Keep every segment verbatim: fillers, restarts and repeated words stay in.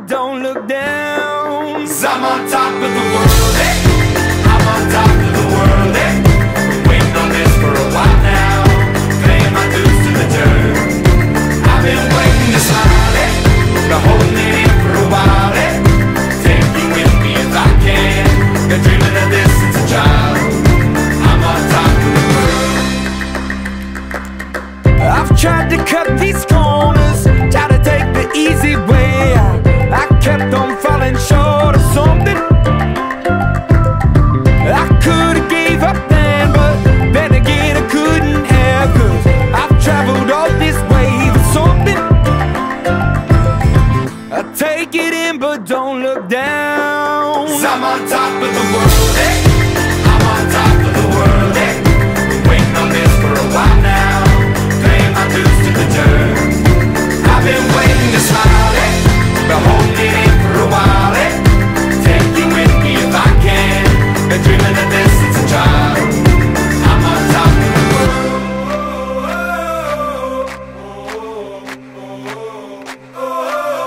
don't look down. 'Cause I'm on top of the world, eh? I'm on top of the world, eh? Been waiting on this for a while now, paying my dues to the dirt. I've been waiting to smile, eh? Been holding it in for a while, eh? Take you with me if I can. Been dreaming of this since a child. I'm on top of the world. I've tried to cut these corners, tried to take the easy way. I, I kept on falling short of something. I could've gave up then, but then again I couldn't have. 'Cause I've traveled all this way for something. I take it in but don't look down. 'Cause I'm on top of the world, eh? I'm on top of the world, eh? Been waiting on this for a while now, paying my dues to the dirt. I've been waiting to smile, eh? Been holding it in for a while, eh? Take you with me if I can. Been dreaming of this since a child. I'm on top of the world.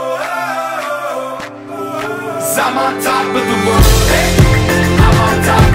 'Cause I'm on top of the world, eh? I'm on top